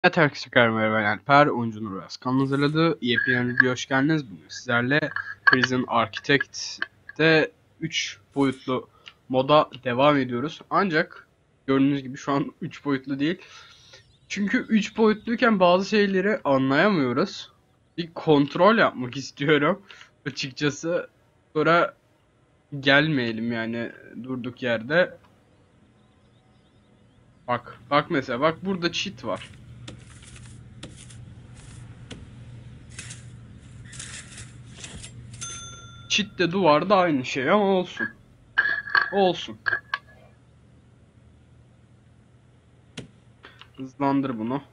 Evet arkadaşlar merhaba, ben Alper. Oyuncunun Uras kanalına hazırladığı yepyeni video hoş geldiniz. Bugün sizlerle Prison Architect'te 3 boyutlu moda devam ediyoruz. Ancak gördüğünüz gibi şu an 3 boyutlu değil. Çünkü 3 boyutluyken bazı şeyleri anlayamıyoruz. Bir kontrol yapmak istiyorum açıkçası. Sonra gelmeyelim yani durduk yerde. Bak mesela, bak burada cheat var. Çit de duvarda aynı şey ama olsun. Olsun. Hızlandır bunu.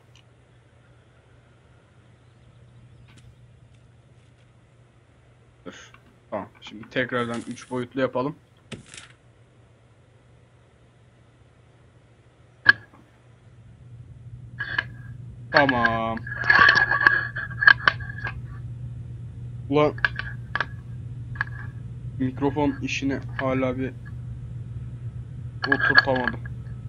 Dur. Tamam. Şimdi tekrardan 3 boyutlu yapalım. Tamam. Ulan mikrofon işini hala bir oturtamadım.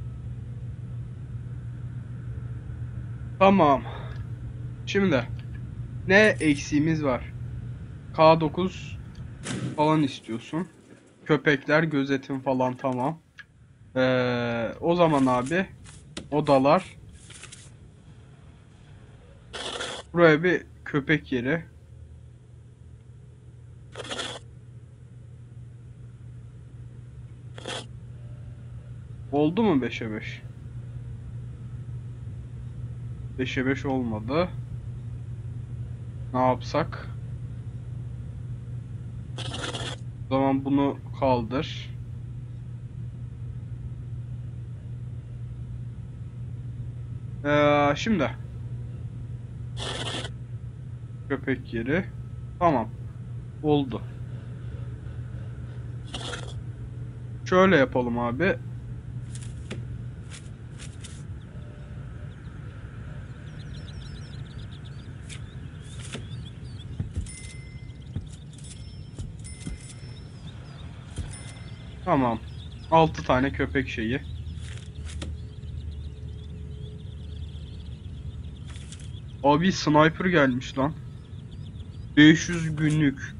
Tamam. Şimdi ne eksiğimiz var? K9 falan istiyorsun. Köpekler, gözetim falan tamam. O zaman abi odalar. Buraya bir köpek yeri. Oldu mu 5'e 5? 5'e 5 olmadı. Ne yapsak? O zaman bunu kaldır. Şimdi köpek yeri. Tamam. Oldu. Şöyle yapalım abi. Tamam. 6 tane köpek şeyi. Abi sniper gelmiş lan. 500 günlük.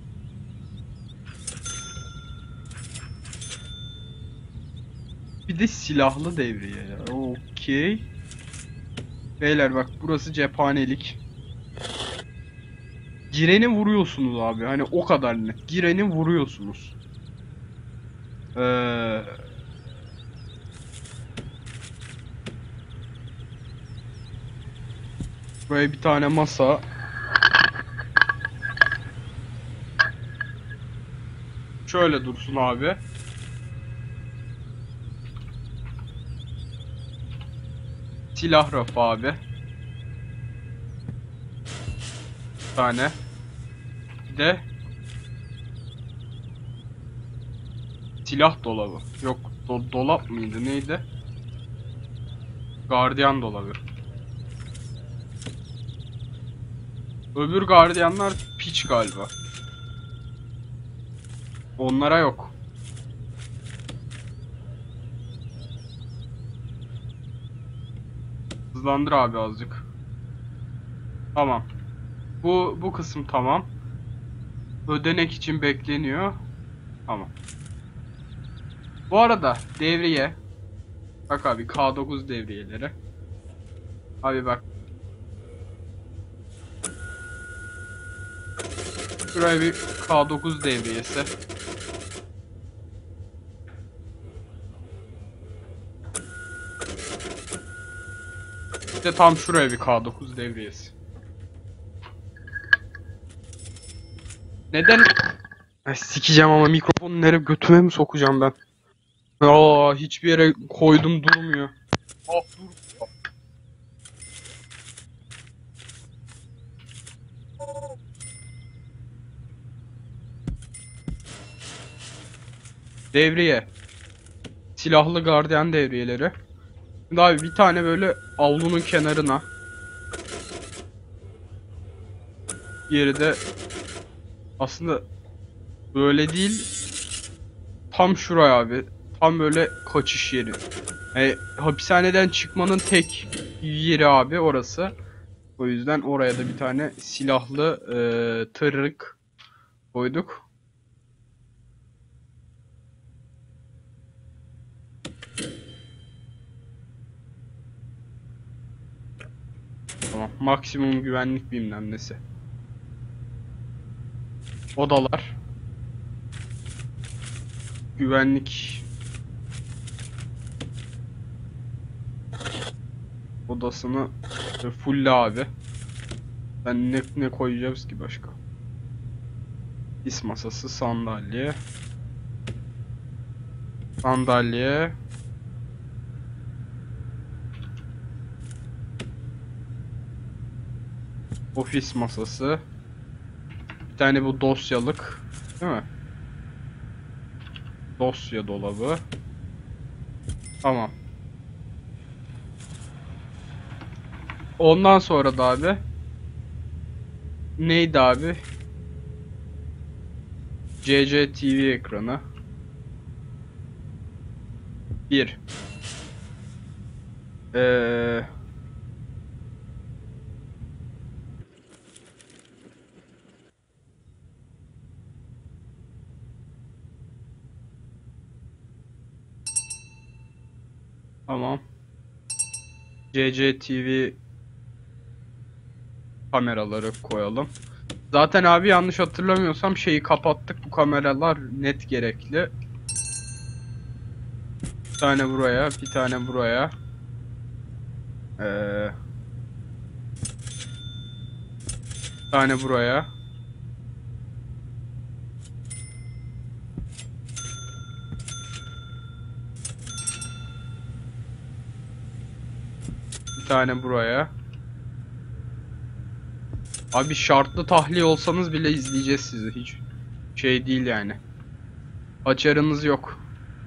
Bir de silahlı devriye ya. Okey. Beyler bak, burası cephanelik. Gireni vuruyorsunuz abi. Hani o kadar net. Gireni vuruyorsunuz. Eee... Buraya bir tane masa. Şöyle dursun abi. Silah rafı abi. Bir tane. Bir de silah dolabı. Yok, dolap mıydı neydi? Gardiyan dolabı. Öbür gardiyanlar piç galiba. Onlara yok. Hızlandır abi azıcık. Tamam. Bu kısım tamam. Ödenek için bekleniyor. Tamam. Bu arada devriye. Bak abi, K9 devriyeleri. Abi bak. Şuraya bir K9 devriyesi. İşte tam şuraya bir K9 devriyesi. Neden? Ay, sikeceğim ama mikrofonu nereye, götüme mi sokacağım ben? Aa, hiçbir yere koydum durmuyor. Ah, dur. Devriye. Silahlı gardiyan devriyeleri. Şimdi abi bir tane böyle avlunun kenarına. Diğeri de aslında böyle değil. Tam şuraya abi. Tam böyle kaçış yeri. Hapishaneden çıkmanın tek yeri abi orası. O yüzden oraya da bir tane silahlı tırık koyduk. Tamam. Maksimum güvenlik bilmem nesi. Odalar. Güvenlik odasını full abi. Ben ne koyacağız ki başka? İs masası, sandalye. Sandalye. Ofis masası. Bir tane bu dosyalık. Değil mi? Dosya dolabı. Tamam. Ondan sonra da abi neydi abi? CCTV ekranı. 1. Eee tamam. CCTV kameraları koyalım. Zaten abi yanlış hatırlamıyorsam şeyi kapattık. Bu kameralar net gerekli. Bir tane buraya, bir tane buraya. Bir tane buraya. Bir tane buraya. Abi şartlı tahliye olsanız bile izleyeceğiz sizi. Hiç şey değil yani. Açarınız yok.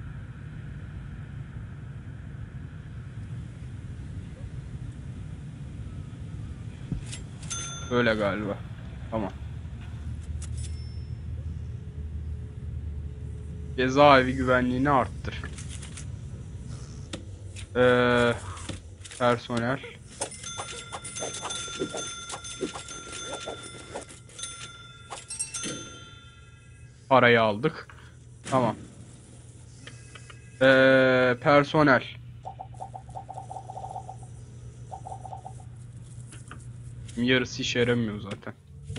Öyle galiba. Tamam. Cezaevi güvenliğini arttır. Ee, Personel. Parayı aldık. Tamam. Personel. Yarısı işe yaramıyor zaten.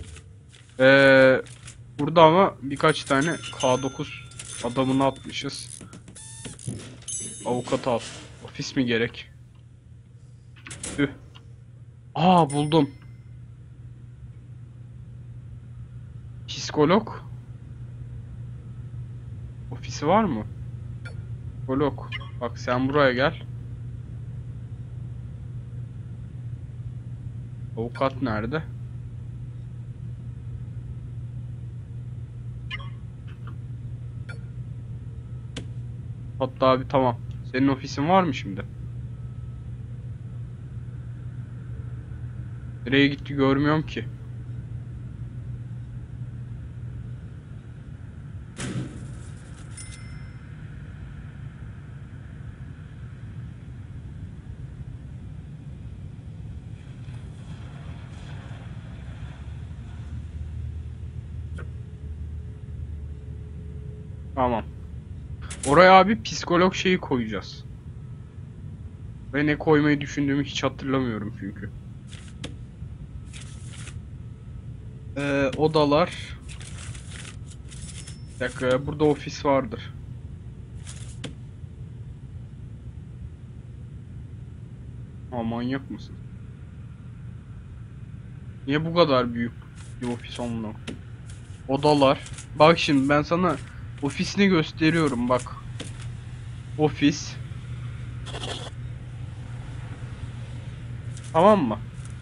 Burada ama birkaç tane K9 adamını atmışız. Avukat al. Ofis mi gerek? Tüh. Aa, buldum. Psikolog. Ofisi var mı? Psikolog. Bak sen buraya gel. Avukat nerede? Hatta abi tamam. Senin ofisin var mı şimdi? Nereye gitti görmüyorum ki. Tamam. Oraya abi psikolog şeyi koyacağız. Ve ne koymayı düşündüğümü hiç hatırlamıyorum çünkü. Odalar. Bir dakika, burada ofis vardır. Aa, manyak mısın? Niye bu kadar büyük bir ofis onunla? Odalar. Bak şimdi ben sana ofisini gösteriyorum bak. Ofis. Tamam mı?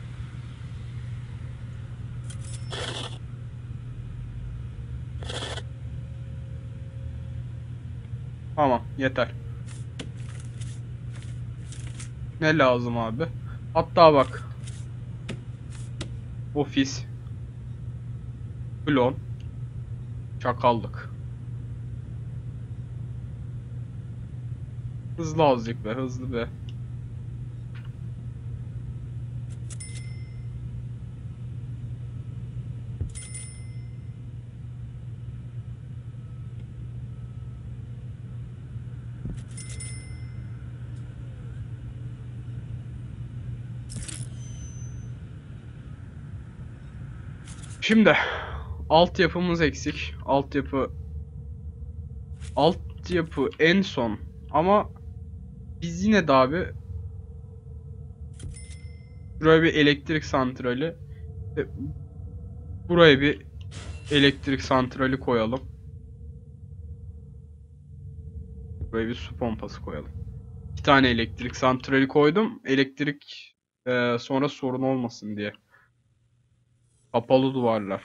Tamam, yeter. Ne lazım abi? Hatta bak. Ofis. Klon. Çakallık. Hızlı azıcık be, hızlı be. Şimdi altyapımız eksik. Altyapı en son. Ama biz yine de abi buraya bir elektrik santrali ve buraya bir elektrik santrali koyalım. Buraya bir su pompası koyalım. 2 tane elektrik santrali koydum. Elektrik sonra sorun olmasın diye. Kapalı duvarlar.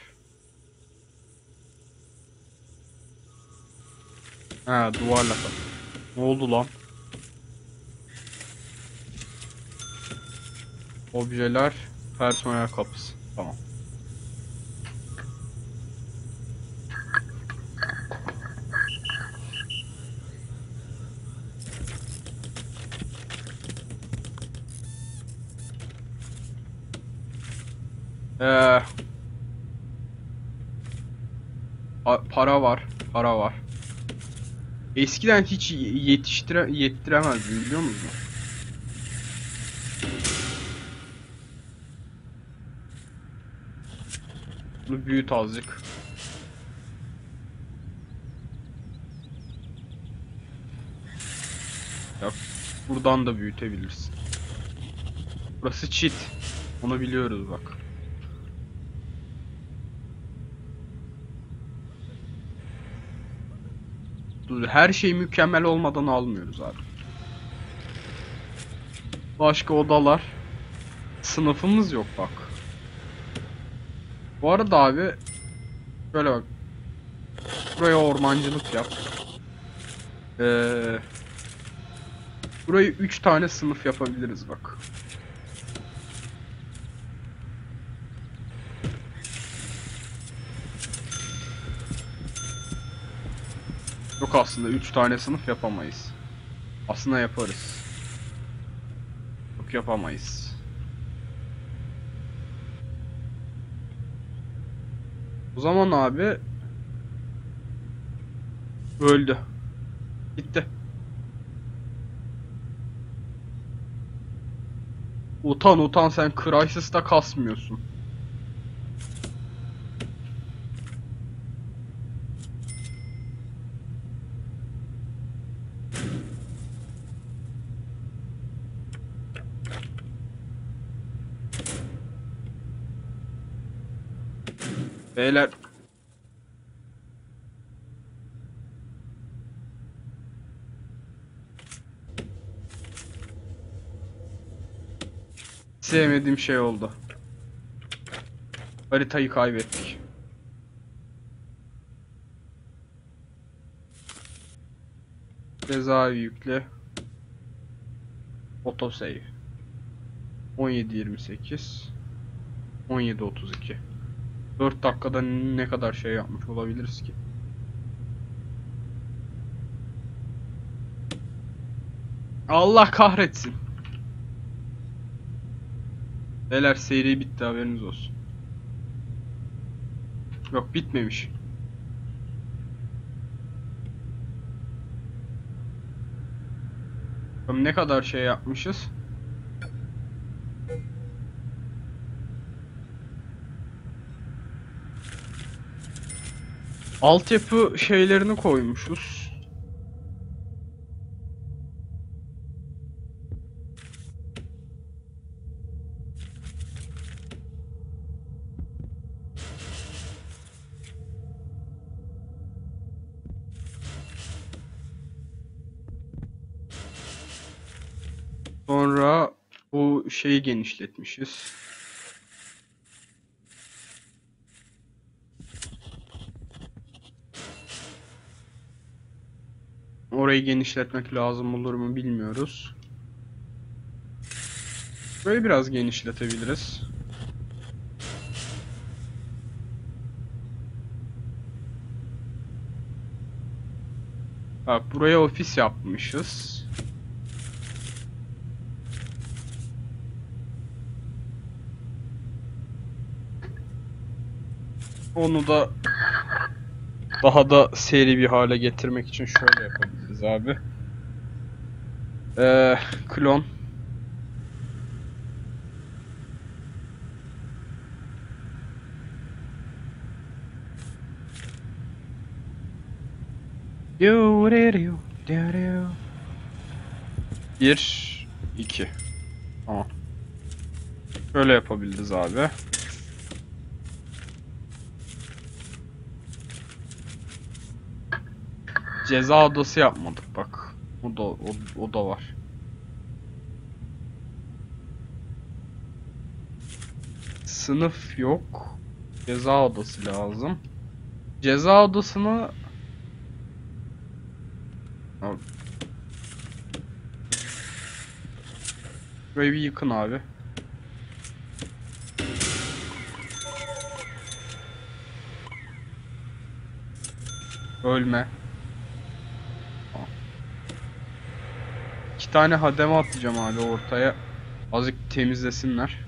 Ha, duvarla kapalı. Ne oldu lan? Objeler, personel kapısı. Tamam. Ee, para var. Para var. Eskiden hiç yettiremezdim, biliyor musun? Bunu büyüt azıcık. Ya, buradan da büyütebilirsin. Burası cheat. Onu biliyoruz bak. Dur, her şey mükemmel olmadan almıyoruz abi. Başka odalar. Sınıfımız yok bak. Bu arada abi böyle bak. Buraya ormancılık yap. Ee, Burayı 3 tane sınıf yapabiliriz bak. Yok, aslında 3 tane sınıf yapamayız. Aslında yaparız. Yok, yapamayız. O zaman abi öldü. Gitti. Utan utan, sen Crysis'ta kasmıyorsun. Beyler, sevmediğim şey oldu. Haritayı kaybettik. Ceza yükle. Autosave. 17:28 17:32. 4 dakikada ne kadar şey yapmış olabiliriz ki? Allah kahretsin. Beyler, seri bitti, haberiniz olsun. Yok, bitmemiş. Ne kadar şey yapmışız? Altyapı şeylerini koymuşuz. Sonra bu şeyi genişletmişiz. Orayı genişletmek lazım olur mu bilmiyoruz. Böyle biraz genişletebiliriz. Bak, buraya ofis yapmışız. Onu da daha da seri bir hale getirmek için şöyle yapabiliriz abi. Klon. Bir, iki. Tamam. Şöyle yapabiliriz abi. Ceza odası yapmadık bak. O da var. Sınıf yok. Ceza odası lazım. Ceza odasını abi, burayı bir yıkın abi. Ölme. Tamam. 2 tane hademe atacağım abi ortaya. Azıcık temizlesinler.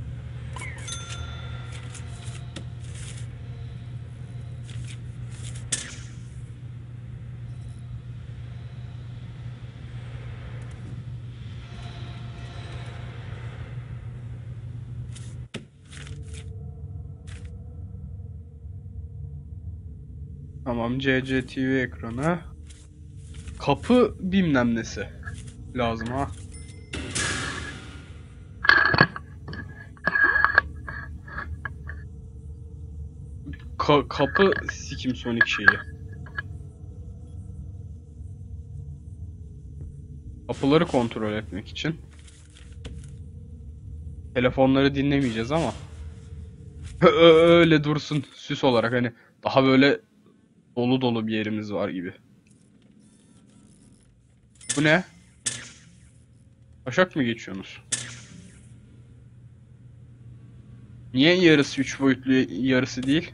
Tamam, CCTV ekranı. Kapı bilmem nesi lazım ha. Kapı sikim Sonic şeyi. Kapıları kontrol etmek için. Telefonları dinlemeyeceğiz ama. Öyle dursun süs olarak, hani daha böyle dolu dolu bir yerimiz var gibi. Bu ne? Taşak mı geçiyorsunuz? Niye yarısı 3 boyutlu, yarısı değil?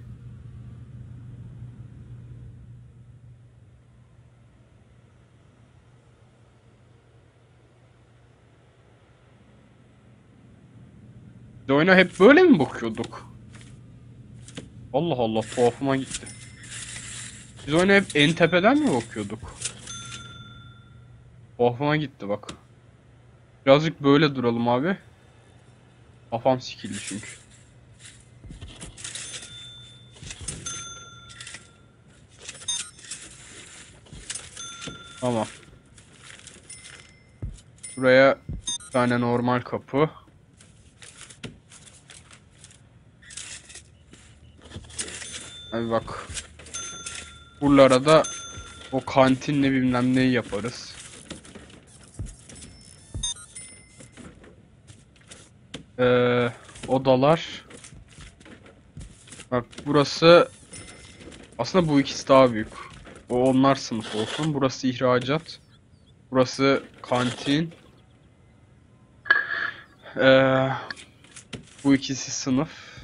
Biz oyuna hep böyle mi bakıyorduk? Allah Allah, tuhafıma gitti. Biz oyuna hep en tepeden mi bakıyorduk? Tuhafıma gitti bak. Birazcık böyle duralım abi. Kafam sikildi çünkü. Tamam. Buraya bir tane normal kapı. Abi bak. Buralara da o kantinle bilmem neyi yaparız. Odalar. Bak burası, aslında bu ikisi daha büyük. Onlar sınıf olsun. Burası ihracat. Burası kantin. Ee, Bu ikisi sınıf.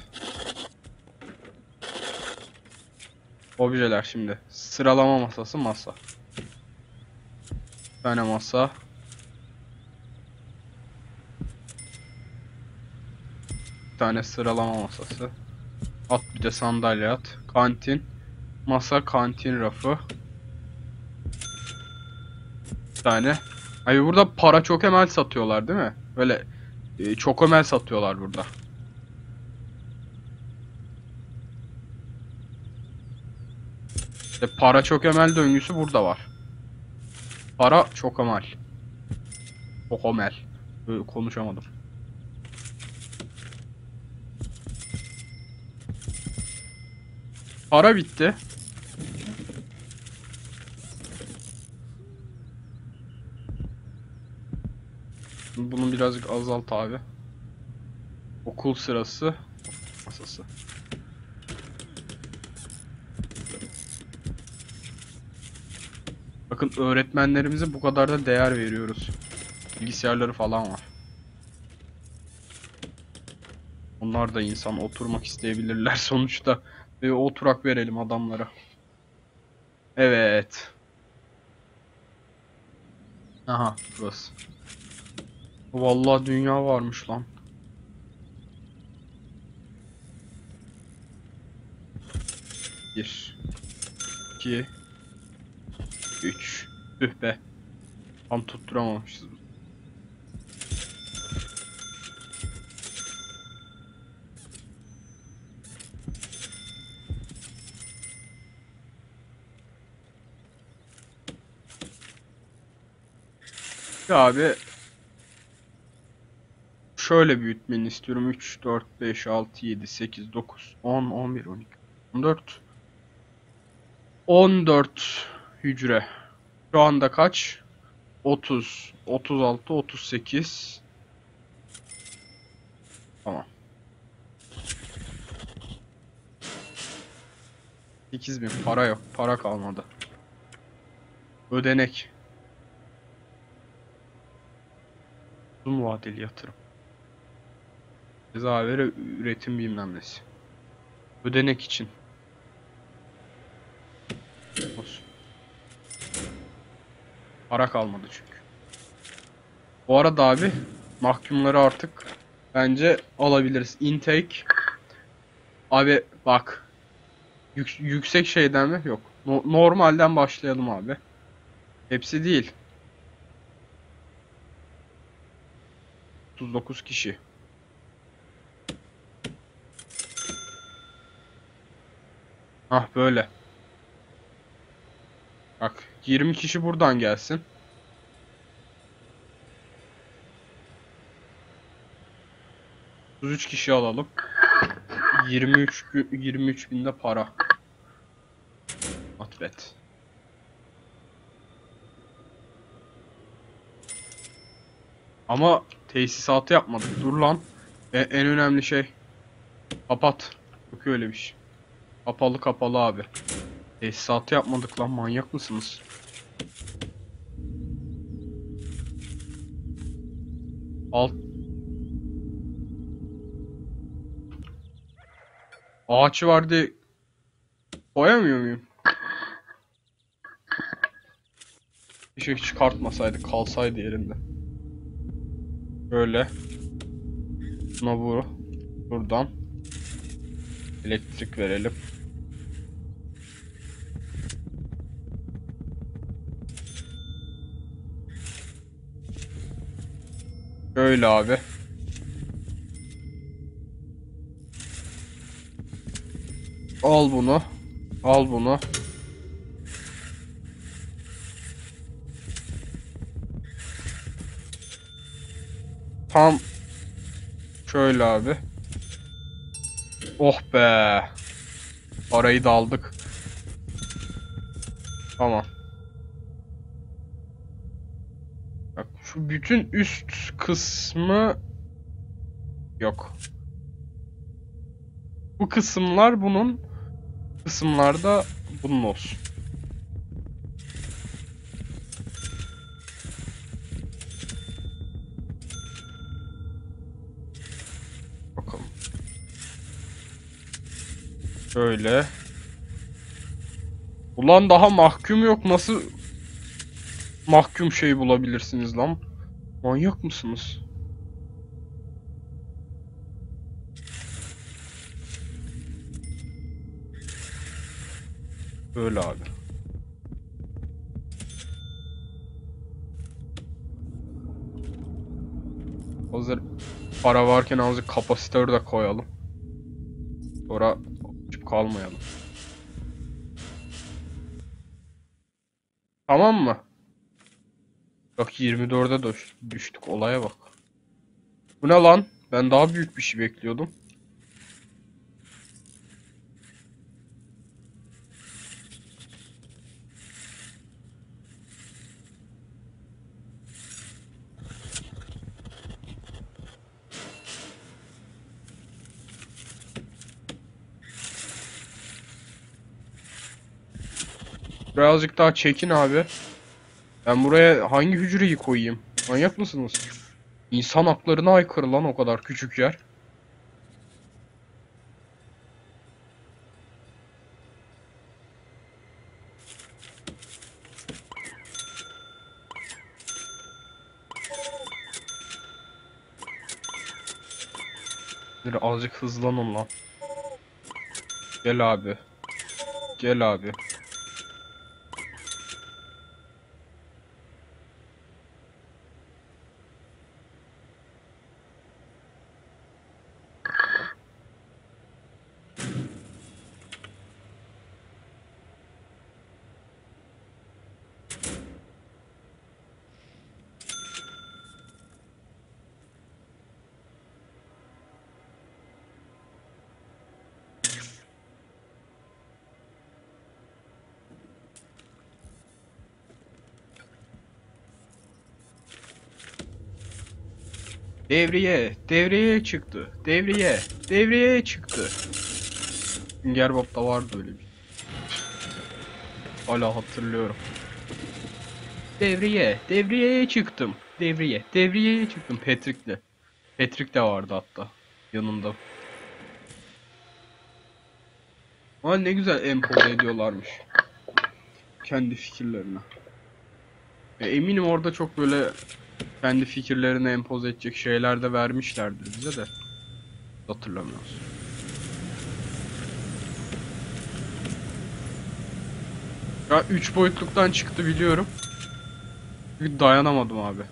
Objeler şimdi. Sıralama masası, masa. Bir tane masa. Bir tane sıralama masası. At bir de sandalye at. Kantin. Masa, kantin rafı. Bir tane. Abi burada para çok emel satıyorlar değil mi? Böyle çok emel satıyorlar burada. İşte para çok emel döngüsü burada var. Para çok emel. Çok emel. Konuşamadım. Para bitti. Bunu birazcık azalt abi. Okul sırası masası. Bakın, öğretmenlerimize bu kadar da değer veriyoruz. Bilgisayarları falan var. Onlar da insan, oturmak isteyebilirler sonuçta. Ve oturak verelim adamlara. Evet. Aha, burası. Vallahi dünya varmış lan. 1, 2, 3. Tüh be. Tam tutturamamışız. Ya abi şöyle büyütmeni istiyorum. 3, 4, 5, 6, 7, 8, 9, 10, 11, 12, 14. 14 hücre. Şu anda kaç? 30, 36, 38. Tamam. 8.000 para yok. Para kalmadı. Ödenek. Uzun vadeli yatırım. Ceza vere üretim bilmem nesi. Ödenek için. Olsun. Para kalmadı çünkü. Bu arada abi mahkumları artık bence alabiliriz. Intake. Abi bak. Yüksek şeyden mi? Yok. Normalden başlayalım abi. Hepsi değil. 39 kişi. Ah böyle. Bak 20 kişi buradan gelsin. 33 kişi alalım. 23 binde para. Atlet. Ama tesisatı yapmadık. Dur lan. En önemli şey. Kapat. Yok öyle bir şey. Kapalı kapalı abi. Tesisatı yapmadık lan, manyak mısınız? Alt. Ağaç vardı. Koyamıyor muyum? Bir şey çıkartmasaydı, kalsaydı yerinde. Böyle. Buna buradan elektrik verelim. Böyle abi. Al bunu. Al bunu. Tam şöyle abi. Oh be. Parayı da aldık. Tamam. Bak şu bütün üst kısmı yok. Bu kısımlar bunun. Kısımlarda bunun olsun. Bakalım. Şöyle. Ulan daha mahkum yok. Nasıl mahkum şey bulabilirsiniz lan? Manyak mısınız? Böyle abi. Hazır para varken azıcık kapasitör de koyalım. Sonra açıp kalmayalım. Tamam mı? Bak 24'e düştük. Olaya bak. Bu ne lan? Ben daha büyük bir şey bekliyordum. Birazcık daha çekin abi. Ben buraya hangi hücreyi koyayım? Manyak mısınız? İnsan haklarına aykırı lan o kadar küçük yer. Azıcık hızlanın lan. Gel abi. Gel abi. Devreye çıktı. Devreye çıktı. Sünger Bob'da vardı öyle bir şey. Hala hatırlıyorum. Devreye çıktım. Devreye çıktım Patrick'le. Patrick de vardı hatta yanımda. Ama ne güzel empoze ediyorlarmış kendi fikirlerini. Eminim orada çok böyle kendi fikirlerini empoze edecek şeyler de vermişlerdir bize de. Hatırlamıyoruz. Ya 3 boyutluktan çıktı biliyorum. Çünkü dayanamadım abi.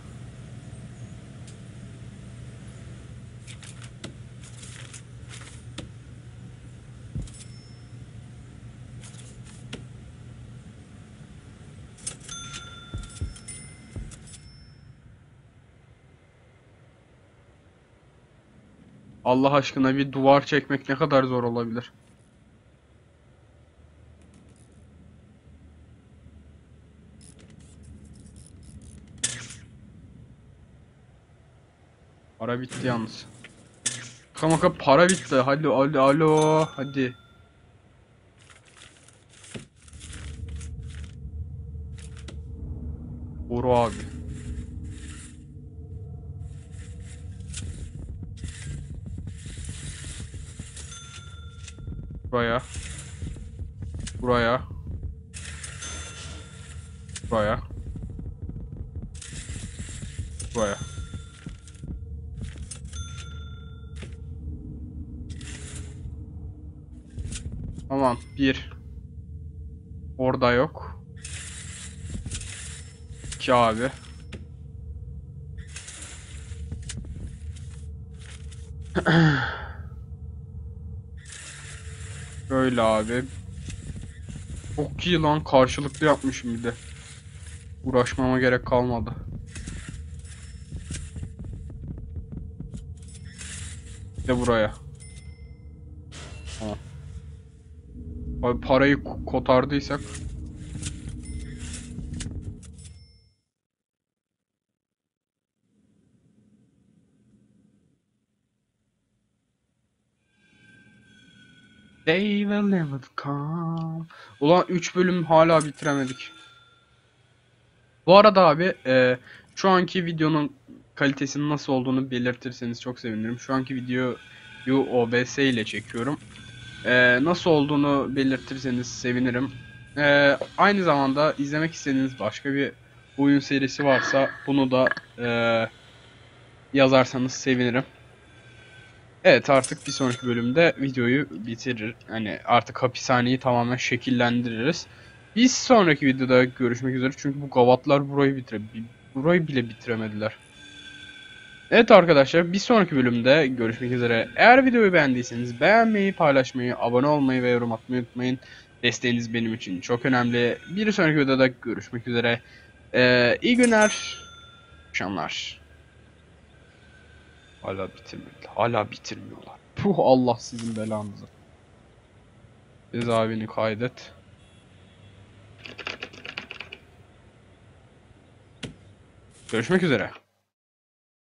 Allah aşkına bir duvar çekmek ne kadar zor olabilir? Para bitti yalnız. Şaka para bitti. Hadi alo hadi. Boru abi. Buraya. Buraya. Buraya. Buraya. Tamam. Bir. Orada yok. İki abi. Böyle abi. Çok iyi lan. Karşılıklı yapmışım bir de. Uğraşmama gerek kalmadı. Bir de buraya. Tamam. Abi parayı kotardıysak. They will never come. Ulan 3 bölüm hala bitiremedik. Bu arada abi şu anki videonun kalitesinin nasıl olduğunu belirtirseniz çok sevinirim. Şu anki videoyu OBS ile çekiyorum. Nasıl olduğunu belirtirseniz sevinirim. Aynı zamanda izlemek istediğiniz başka bir oyun serisi varsa bunu da yazarsanız sevinirim. Evet, artık bir sonraki bölümde videoyu bitirir. Hani artık hapishaneyi tamamen şekillendiririz. Bir sonraki videoda görüşmek üzere. Çünkü bu gavatlar burayı bile bitiremediler. Evet arkadaşlar, bir sonraki bölümde görüşmek üzere. Eğer videoyu beğendiyseniz beğenmeyi, paylaşmayı, abone olmayı ve yorum atmayı unutmayın. Desteğiniz benim için çok önemli. Bir sonraki videoda görüşmek üzere. İyi günler, akşamlar. Hala bitirmiyorlar. Puh, Allah sizin belanızı. Cezaevini kaydet. Görüşmek üzere.